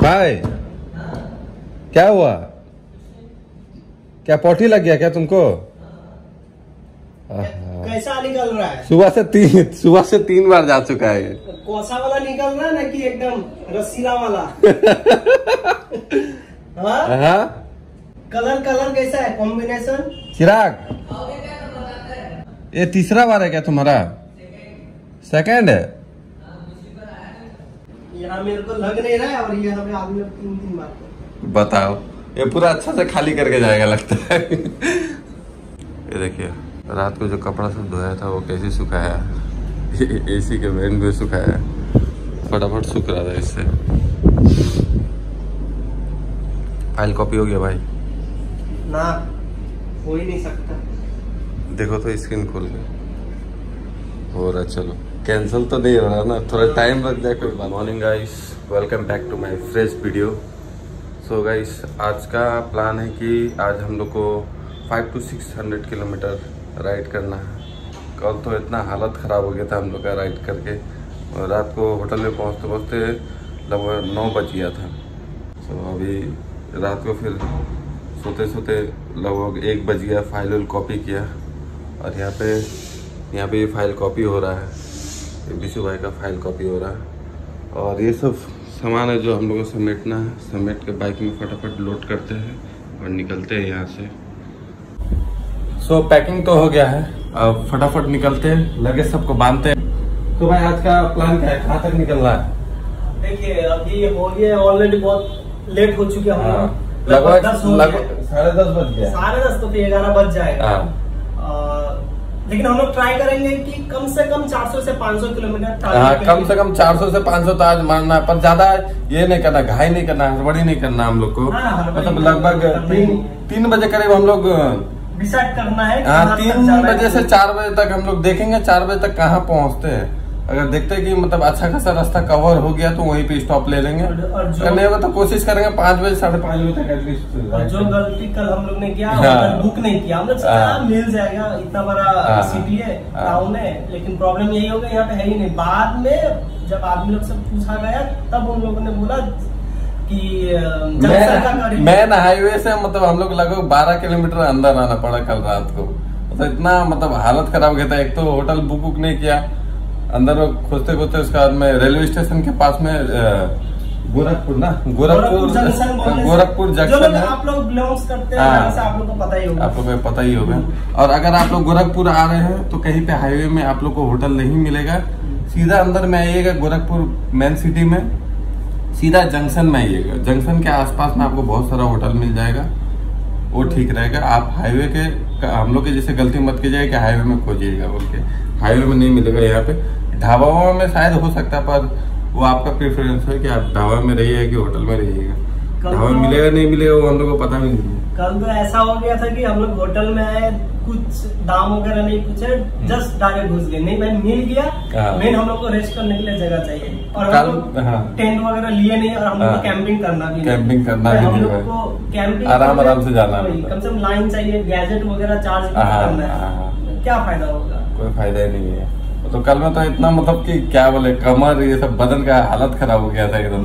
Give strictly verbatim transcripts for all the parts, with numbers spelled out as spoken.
भाई क्या हुआ? क्या पोटी लग गया क्या तुमको? कैसा निकल रहा है? सुबह से तीन सुबह से तीन बार जा चुका है। कोसा वाला निकल रहा है ना कि एकदम रसीला वाला? हाँ? हाँ? कलर कलर कैसा है कॉम्बिनेशन? चिराग, ये तीसरा बार है क्या तुम्हारा? सेकंड है। यहाँ मेरे को लग नहीं रहा है और यहाँ पे आदमी लोग तीन तीन बार। बताओ, ये पूरा अच्छा से खाली करके जाएगा लगता है। ये देखिए रात को जो कपड़ा सब धोया था वो कैसे सुखाया, एसी के वेंट में सुखाया, फटाफट सूख रहा था इससे। फाइल कॉपी हो गया भाई? ना, हो ही नहीं सकता। देखो तो स्क्रीन खोल के हो रहा। चलो कैंसिल तो नहीं हो रहा ना, थोड़ा टाइम लग जाए कोई बात। Morning guys, welcome back to my fresh video. So guys, आज का प्लान है कि आज हम लोग को five to six hundred kilometre ride करना है। कल तो इतना हालत ख़राब हो गया था हम लोग का राइड करके, और रात को होटल में पहुंचते पहुंचते लगभग नौ बज गया था। सो अभी रात को फिर सोते सोते लगभग एक बज गया। फाइल वाइल कॉपी किया और यहाँ पे यहाँ पे ये फाइल कॉपी हो रहा है, विशु भाई का फाइल कॉपी हो रहा है। और ये सब सामान है जो हम लोग को समेटना है। समेट के बाइक में फटाफट लोड करते हैं और निकलते हैं यहाँ से। सो so, पैकिंग तो हो गया है, अब फटाफट निकलते हैं, लगेज सबको बांधते हैं। तो भाई आज का प्लान क्या है, कहाँ तक निकलना है? देखिए अभी हो गया, ऑलरेडी बहुत लेट हो चुके हैं हम लोग। लगभग लगभग साढ़े दस बज गया। साढ़े दस तो फिर ग्यारह बज जाएगा। लेकिन हम लोग ट्राई करेंगे कि कम से कम चार सौ से पाँच सौ किलोमीटर। हाँ, कम से कम चार सौ से पाँच सौ तो आज मारना है, पर ज्यादा ये नहीं करना, घाई नहीं करना, हड़बड़ी नहीं करना हम लोग को। हाँ, मतलब लगभग तीन तीन बजे करीब हम लोग डिसाइड करना है। हाँ, तीन बजे से चार बजे तक हम लोग देखेंगे चार बजे तक कहाँ पहुँचते हैं। अगर देखते हैं कि मतलब अच्छा खासा रास्ता कवर हो गया तो वहीं पे स्टॉप ले लेंगे, अगर नहीं होगा तो कोशिश करेंगे पाँच बजे साढ़े पाँच बजे तक एटलीस्ट। जो गलती कल हम लोग ने किया, हाँ, बुक नहीं किया हम लोग, मिल जाएगा, इतना बड़ा सिटी है, टाउन है, लेकिन प्रॉब्लम यही हो गया यहाँ पे है ही नहीं। बाद में जब आदमी लोग सब पूछा गया तब उन लोगों ने बोला कि मेन हाईवे से मतलब हम लोग लगभग बारह किलोमीटर अंदर आना पड़ा कल रात को। तो इतना मतलब हालत खराब हो गया था। एक तो होटल बुक बुक नहीं किया, अंदर खोजते खोजते उसके बाद में रेलवे स्टेशन के पास में गोरखपुर ना गोरखपुर गोरखपुर जंक्शन है। आप लोग बिलोंग्स करते हैं, आप लोग को पता ही होगा, आप लोग को पता ही होगा। और अगर आप लोग गोरखपुर आ रहे हैं तो कहीं पे हाईवे में आप लोग को होटल नहीं मिलेगा, सीधा अंदर में आइएगा गोरखपुर मेन सिटी में, सीधा जंक्शन में आइएगा। जंक्शन के आसपास में आपको बहुत सारा होटल मिल जाएगा, वो ठीक रहेगा। आप हाईवे के हम लोग के जैसे गलती मत कीजिएगा कि हाईवे में खोजिएगा बोल के, हाईवे में नहीं मिलेगा। यहाँ पे ढाबा में शायद हो सकता है, पर वो आपका प्रेफरेंस है कि आप ढाबा में रहिएगा कि होटल में रहिएगा। ढाबा में मिलेगा नहीं मिलेगा वो हम लोग को पता भी नहीं है। कल तो ऐसा हो गया था कि हम लोग होटल में आए, कुछ दाम वगैरह नहीं पूछे, जस्ट डायरेक्ट घुस गए। नहीं भाई मिल गया, मेन हम लोग को रेस्ट करने के लिए जगह चाहिए, और हम लोग हाँ। टेंट वगैरह लिए नहीं, और हम लोग को कैंपिंग करना भी कैंपिंग करना भी हम लोग को कैंपिंग आराम आराम से जाना, कम से कम लाइन चाहिए, गैजेट वगैरह चार्ज करना है, क्या फायदा होगा? कोई फायदा ही नहीं है। तो कल में तो इतना मतलब कि क्या बोले, कमर ये सब बदन का हालत खराब हो गया था एकदम।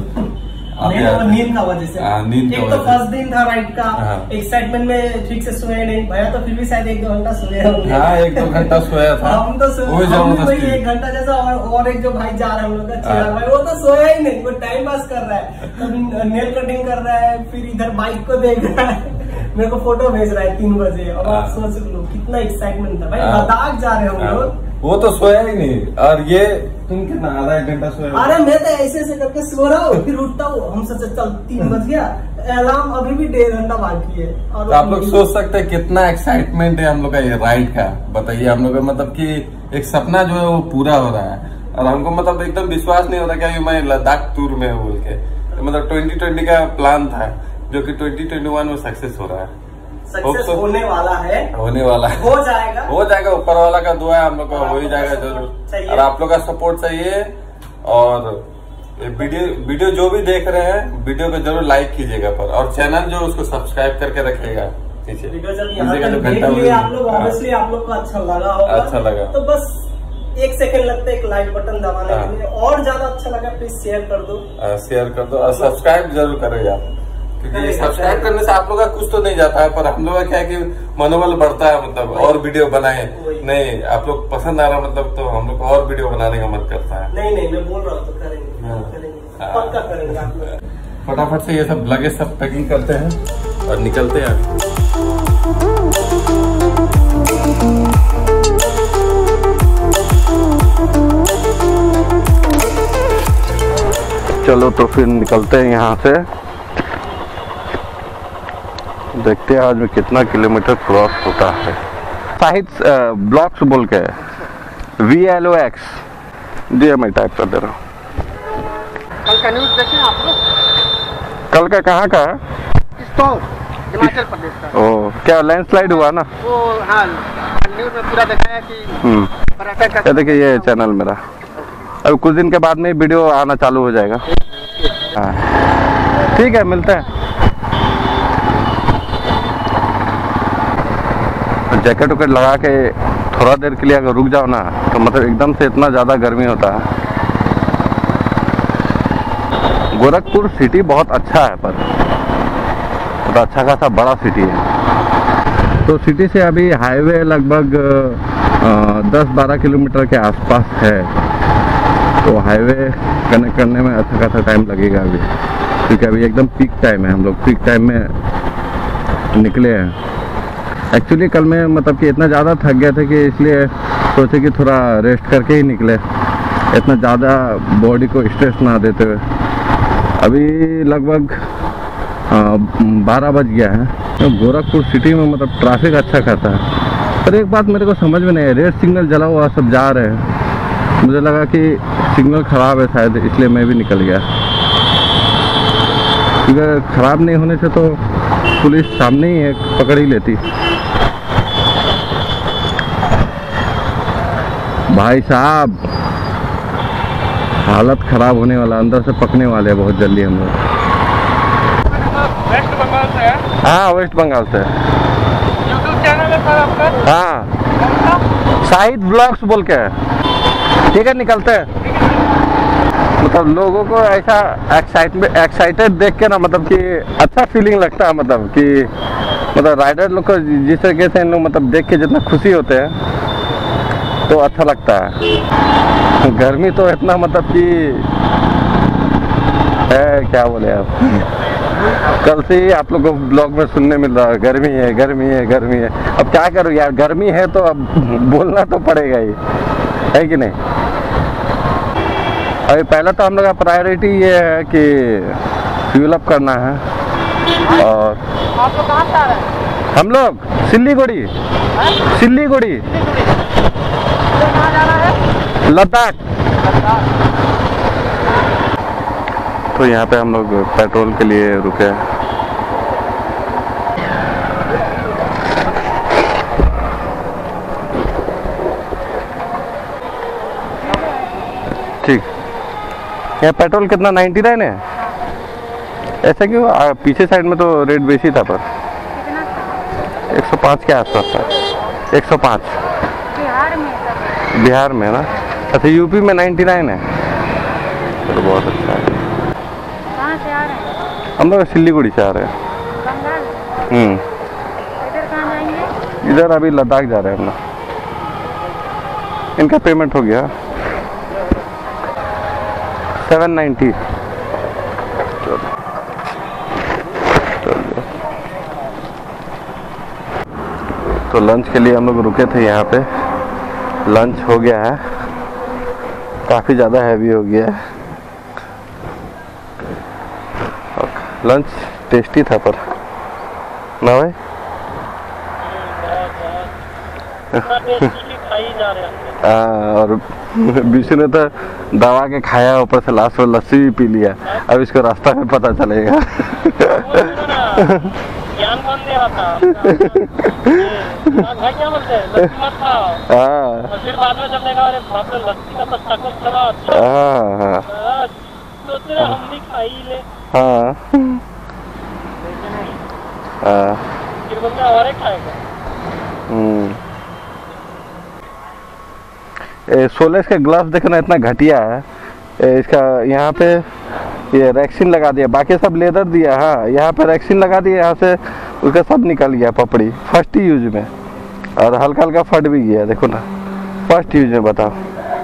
नींद का वजह से, नींद एक तो फर्स्ट दिन था राइड का, एक्साइटमेंट में ठीक से सोए नहीं। भैया तो फिर भी शायद एक दो घंटा सोए होंगे। हाँ, एक दो घंटा सोया था। हम तो सोए एक घंटा जैसा, और, और एक जो भाई जा रहा है हम लोग का चिराग भाई, वो तो सोया ही नहीं, वो टाइम पास कर रहा है, कभी नेल कटिंग कर रहा है, फिर इधर बाइक को देख रहा है, मेरे को फोटो भेज रहा है तीन बजे। और आप सोच लो कितना एक्साइटमेंट था भाई, लद्दाख जा रहे हम लोग, वो तो सोया ही नहीं। और ये तुम कितना आधा एक घंटा सोया? अरे मैं तो ऐसे ऐसे करके सो रहा हूँ, फिर उठता हूँ, हम सोचे चल तीन बज गया, अलार्म अभी भी डेढ़ घंटा बाकी है। और तो आप लोग सोच सकते हैं कितना एक्साइटमेंट है हम लोग का ये राइड का। बताइए हम लोग का मतलब कि एक सपना जो है वो पूरा हो रहा है, और हमको मतलब एकदम विश्वास नहीं हो रहा कि मैं लद्दाख टूर में हूँ बोल के। मतलब ट्वेंटी ट्वेंटी का प्लान था जो कि ट्वेंटी ट्वेंटी वन में सक्सेस हो रहा है। सक्सेस होने वाला है, होने वाला है, हो जाएगा, हो जाएगा। ऊपर वाला का दुआ है हम लोग का, हो ही जाएगा जरूर। और आप लोग का सपोर्ट चाहिए, और वीडियो वीडियो जो भी देख रहे हैं वीडियो को जरूर लाइक कीजिएगा पर, और चैनल जो उसको सब्सक्राइब करके रखिएगा। वीडियो जब यहाँ तक देख लिए आप लोग, ऑब्वियसली आप लोग को अच्छा लगा होगा, अच्छा लगा तो बस एक सेकंड लगता है एक लाइक बटन दबाने के लिए। और ज्यादा अच्छा लगा प्लीज शेयर कर दो, शेयर कर दो और सब्सक्राइब जरूर करें यार, क्योंकि सब्सक्राइब करने से आप लोग का कुछ तो नहीं जाता है, पर हम लोग का क्या है कि मनोबल बढ़ता है, मतलब और वीडियो बनाए। नहीं आप लोग पसंद आ रहा मतलब तो हम लोग को और वीडियो बनाने का मन करता है। नहीं नहीं मैं बोल रहा हूँ तो करेंगे, करेंगे पक्का करेंगे आप लोग। फटाफट से ये सब लगेज सब पैकिंग करते हैं और निकलते हैं। चलो तो फिर निकलते हैं यहाँ से, देखते हैं आज में कितना किलोमीटर क्रॉस होता है। साहिद ब्लॉक्स बोल के V L O X G मैं टाइप कर दे रहा हूँ। कल का न्यूज देखें आप लोग? कल का कहाँ का है? हिमाचल प्रदेश का। ओ क्या लैंडस्लाइड हुआ ना? वो हाँ न्यूज में पूरा दिखाया कि ये देखिए ये चैनल मेरा अब कुछ दिन के बाद में वीडियो आना चालू हो जाएगा। हाँ ठीक है मिलते हैं। जैकेट वैकेट लगा के थोड़ा देर के लिए अगर रुक जाओ ना तो मतलब एकदम से इतना ज़्यादा गर्मी होता है। गोरखपुर सिटी बहुत अच्छा है, पर बहुत अच्छा खासा बड़ा सिटी है। तो सिटी से अभी हाईवे लगभग दस बारह किलोमीटर के आसपास है, तो हाईवे कनेक्ट करने में अच्छा खासा टाइम लगेगा अभी, क्योंकि अभी एकदम पीक टाइम है। हम लोग पीक टाइम में निकले हैं। एक्चुअली कल मैं मतलब कि इतना ज़्यादा थक गया था कि इसलिए सोचे कि थोड़ा रेस्ट करके ही निकले, इतना ज़्यादा बॉडी को स्ट्रेस ना देते हुए। अभी लगभग बारह बज गया है। तो गोरखपुर सिटी में मतलब ट्रैफिक अच्छा खासा है, पर एक बात मेरे को समझ में नहीं है, रेड सिग्नल जला हुआ सब जा रहे हैं। मुझे लगा कि सिग्नल ख़राब है शायद, इसलिए मैं भी निकल गया, क्योंकि ख़राब नहीं होने से तो पुलिस सामने ही है, पकड़ ही लेती। भाई साहब हालत ख़राब होने वाला, अंदर से पकने वाले हैं बहुत जल्दी हम लोग। वेस्ट बंगाल से है? हाँ वेस्ट बंगाल से। यूट्यूब चैनल है सर आपका? हाँ साहिद ब्लॉग्स बोल के है। ठीक है निकलते हैं। मतलब लोगों को ऐसा एक्साइटमेंट एक्साइटेड देख के ना मतलब कि अच्छा फीलिंग लगता है, मतलब कि मतलब राइडर लोग को जिस तरीके से इन लोग मतलब देख के जितना खुशी होते हैं तो अच्छा लगता है। गर्मी तो इतना मतलब कि है, क्या बोले आप, कल से ही आप लोगों को ब्लॉग में सुनने मिल रहा है गर्मी है गर्मी है गर्मी है। अब क्या करूँ यार, गर्मी है तो अब बोलना तो पड़ेगा ही, है कि नहीं। अभी पहला तो हम लोग का प्रायोरिटी ये है कि फ्यूल अप करना है। और आप लोग कहाँ से आ रहे हैं? हम लोग सिल्लीगुड़ी सिल्लीगुड़ी कहाँ जाना है? लद्दाख। तो यहाँ पे हम लोग पेट्रोल के लिए रुके हैं। ठीक, यहाँ पेट्रोल कितना नाइन्टी नाइन है? ऐसा क्यों? आ, पीछे साइड में तो रेट बेसी था, पर एक सौ पाँच के आसपास था। एक सौ पाँच बिहार में बिहार में ना? अच्छा यूपी में नाइन्टी नाइन है, तो बहुत अच्छा है। कहाँ से आ रहे हैं? हम लोग सिल्लीगुड़ी से आ रहे हैं। बंगाल? हम्म इधर कहाँ जाएंगे? इधर अभी लद्दाख जा रहे हैं हम लोग। इनका पेमेंट हो गया सेवन नाइन्टी। तो लंच के लिए हम लोग रुके थे यहाँ पे, लंच हो गया है, काफ़ी ज़्यादा हैवी हो गया है। लंच टेस्टी था पर ना भाई। हाँ, और बीसू ने तो दबा के खाया, ऊपर से लास्ट में लस्सी भी पी लिया। अब इसको रास्ता में पता चलेगा। ज्ञान कौन दे रहा था? भाई क्या बोलते हैं, लस्सी मत खाओ। हाँ और फिर बाद में जब देखा अरे बाप रे लस्सी का तो ताकत लगा। हाँ हाँ सोच रहे हम भी खा ही ले। हाँ हाँ फिर बोलते और एक खाएगा। हम्म सोलेस के ग्लव्स देखना इतना घटिया है। ए, इसका यहाँ पे ये रैक्सीन लगा दिया, बाकी सब लेदर दिया। हाँ, यहाँ पे रैक्सीन लगा दिया, यहाँ से उसका सब निकल गया पपड़ी फर्स्ट यूज में, और हल्का हल्का फट भी गया। देखो ना, फर्स्ट यूज में। बताओ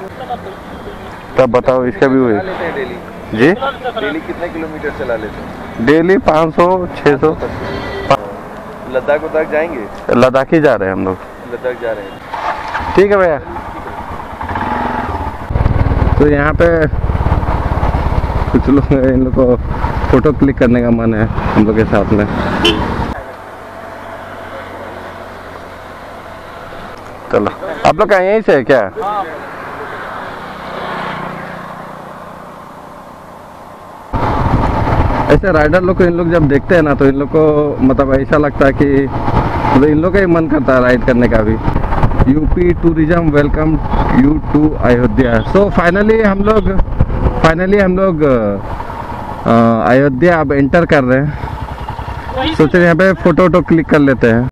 तब बताओ इसका भी हुई जी। डेली कितने किलोमीटर चला लेते हैं? डेली पाँच सौ छः सौ। लद्दाख उद्दाख जाएंगे? लद्दाख ही जा रहे हैं हम लोग। लद्दाख जा रहे हैं, ठीक है भैया। तो यहाँ पे कुछ लोग, इन लोग को फोटो क्लिक करने का मन है हम लोग के साथ में। चलो, आप लोग का यहीं से है क्या? ऐसे राइडर लोग को इन लोग जब देखते हैं ना, तो इन लोग को मतलब ऐसा लगता है कि तो इन लोग का ही मन करता है राइड करने का भी। UP tourism welcome you to Ayodhya. So finally हम लोग फाइनली हम लोग अयोध्या अब एंटर कर रहे हैं। सोचे यहाँ पे फोटो वोटो क्लिक कर लेते हैं।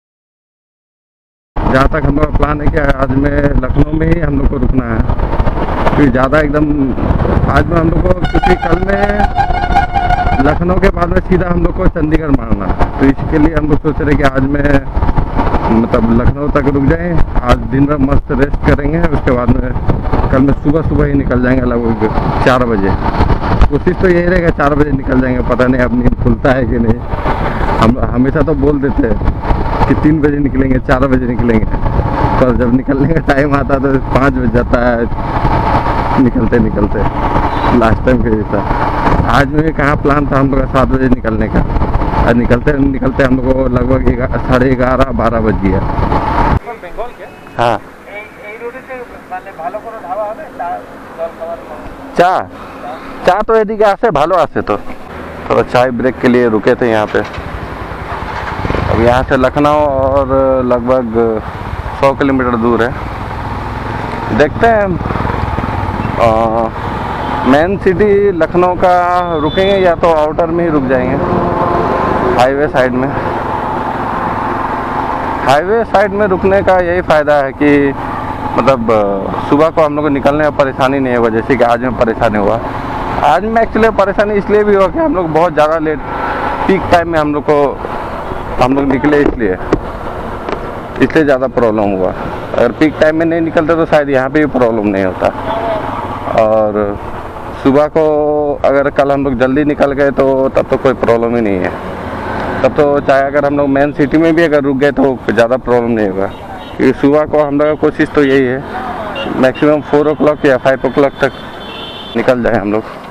जहाँ तक हम लोग का प्लान है कि आज में लखनऊ में ही हम लोग को रुकना है, क्योंकि ज़्यादा एकदम आज में हम लोग को, क्योंकि कल में लखनऊ के बाद में सीधा हम लोग को चंडीगढ़ मारना है। तो इसके लिए हम लोग सोच रहे कि आज में मतलब लखनऊ तक रुक जाएं, आज दिन भर मस्त रेस्ट करेंगे, उसके बाद में कल में सुबह सुबह ही निकल जाएंगे लगभग चार बजे। कोशिश तो यही रहेगा चार बजे निकल जाएंगे, पता नहीं अब नींद खुलता है कि नहीं। हम हमेशा तो बोल देते हैं कि तीन बजे निकलेंगे, चार बजे निकलेंगे, पर जब निकलने का टाइम आता है तो पाँच बज जाता है निकलते निकलते, लास्ट टाइम के जैसा। आज में कहाँ प्लान था हम लोग का सात बजे निकलने का, और निकलते निकलते हम लोग को लगभग साढ़े ग्यारह बारह बज गया। हाँ, चा चा तो यदि आसे भालो आसे तो थोड़ा चाय ब्रेक के लिए रुके थे यहाँ पे। अब यहाँ से लखनऊ और लगभग सौ किलोमीटर दूर है। देखते हैं मेन सिटी लखनऊ का रुकेंगे या तो आउटर में ही रुक जाएंगे, हाईवे साइड में। हाईवे साइड में रुकने का यही फ़ायदा है कि मतलब सुबह को हम लोग को निकलने में परेशानी नहीं होगा, जैसे कि आज में परेशानी हुआ। आज में एक्चुअली परेशानी इसलिए भी हुआ कि हम लोग बहुत ज़्यादा लेट पीक टाइम में हम लोग को हम लोग निकले, इसलिए इसलिए ज़्यादा प्रॉब्लम हुआ। अगर पीक टाइम में नहीं निकलते तो शायद यहाँ पे भी प्रॉब्लम नहीं होता। और सुबह को अगर कल हम लोग जल्दी निकल गए तो तब तो कोई प्रॉब्लम ही नहीं है। तब तो चाहे अगर हम लोग मेन सिटी में भी अगर रुक गए तो ज़्यादा प्रॉब्लम नहीं होगा, क्योंकि सुबह को हम लोग का कोशिश तो यही है मैक्सिमम फोर ओ क्लॉक या फाइव ओ क्लॉक तक निकल जाए हम लोग।